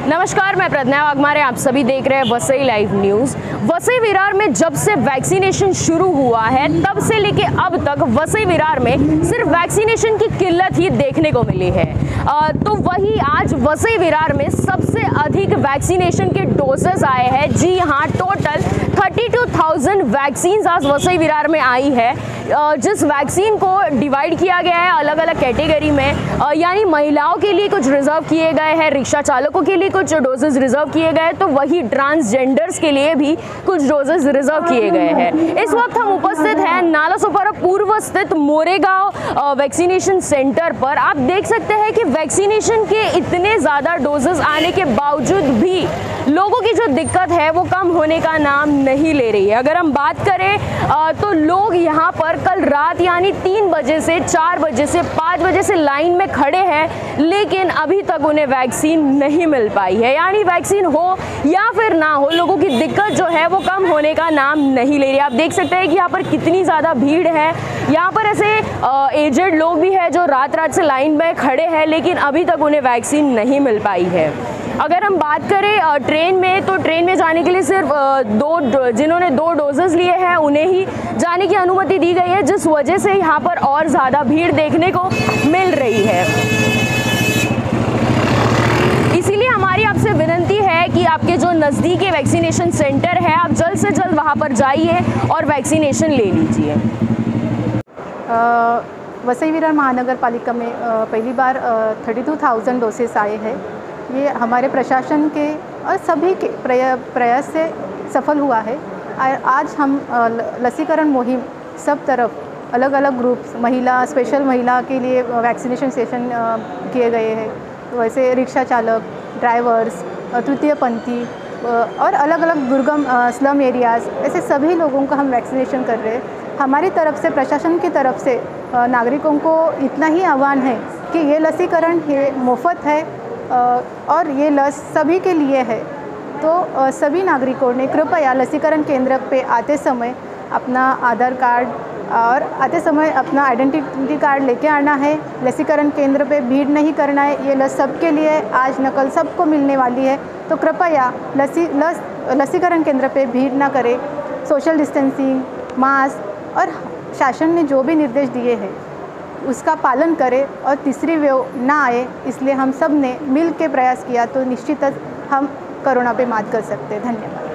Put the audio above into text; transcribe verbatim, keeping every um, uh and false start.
नमस्कार, मैं प्रज्ञा वाघमारे, आप सभी देख रहे हैं वसई लाइव न्यूज। वसई विरार में जब से वैक्सीनेशन शुरू हुआ है तब से लेके अब तक वसई विरार में सिर्फ वैक्सीनेशन की किल्लत ही देखने को मिली है। आ, तो वही आज वसई विरार में सबसे अधिक वैक्सीनेशन के डोजेस आए हैं। जी हाँ, total thirty two thousand vaccine आज वसई विरार में आई है। जिस वैक्सीन को डिवाइड किया गया है अलग अलग कैटेगरी में, यानी महिलाओं के लिए कुछ रिजर्व किए गए हैं, रिक्शा चालकों के लिए कुछ डोजेस रिजर्व किए गए, तो वही ट्रांसजेंडर्स के लिए भी कुछ डोजेस रिजर्व किए गए हैं। इस वक्त हम उपस्थित हैं नालासोपारा पूर्व स्थित मोरेगांव वैक्सीनेशन सेंटर पर। आप देख सकते हैं कि वैक्सीनेशन के इतने ज़्यादा डोजेस आने के बावजूद भी लोगों की जो दिक्कत है वो कम होने का नाम नहीं ले रही है। अगर हम बात करें तो लोग यहाँ पर कल रात यानी तीन बजे से चार बजे से पाँच बजे से लाइन में खड़े हैं, लेकिन अभी तक उन्हें वैक्सीन नहीं मिल पाई है। यानी वैक्सीन हो या फिर ना हो, लोगों की दिक्कत जो है वो कम होने का नाम नहीं ले रही। आप देख सकते हैं कि यहाँ पर कितनी ज़्यादा भीड़ है। यहाँ पर ऐसे एजेड लोग भी हैं जो रात रात से लाइन में खड़े हैं, लेकिन अभी तक उन्हें वैक्सीन नहीं मिल पाई है। अगर हम बात करें ट्रेन में, तो ट्रेन में जाने के लिए सिर्फ दो जिन्होंने दो डोजेस लिए हैं उन्हें ही जाने की अनुमति दी गई है, जिस वजह से यहाँ पर और ज़्यादा भीड़ देखने को मिल रही है। इसीलिए हमारी आपसे विनती है कि आपके जो नज़दीकी वैक्सीनेशन सेंटर है, आप जल्द से जल्द वहाँ पर जाइए और वैक्सीनेशन ले लीजिए। वसई विरार महानगर पालिका में पहली बार थर्टी टू थाउजेंड डोसेस आए हैं। ये हमारे प्रशासन के और सभी के प्रयास से सफल हुआ है। आज हम लसीकरण मुहिम सब तरफ अलग अलग ग्रुप्स, महिला स्पेशल महिला के लिए वैक्सीनेशन सेशन किए गए हैं। तो वैसे रिक्शा चालक, ड्राइवर्स, तृतीय पंथी और अलग अलग दुर्गम स्लम एरियाज़, ऐसे सभी लोगों का हम वैक्सीनेशन कर रहे हैं। हमारी तरफ से, प्रशासन की तरफ से नागरिकों को इतना ही आह्वान है कि ये लसीकरण ये मुफ्त है और ये लस सभी के लिए है। तो सभी नागरिकों ने कृपया लसीकरण केंद्र पे आते समय अपना आधार कार्ड और आते समय अपना आइडेंटिटी कार्ड लेके आना है। लसीकरण केंद्र पे भीड़ नहीं करना है। ये लस सबके लिए आज न कल सबको मिलने वाली है, तो कृपया लसी लस लसीकरण केंद्र पे भीड़ ना करें। सोशल डिस्टेंसिंग, मास्क और शासन ने जो भी निर्देश दिए हैं उसका पालन करें और तीसरी वेव ना आए, इसलिए हम सब ने मिल के प्रयास किया तो निश्चित हम कोरोना पे मात कर सकते हैं। धन्यवाद।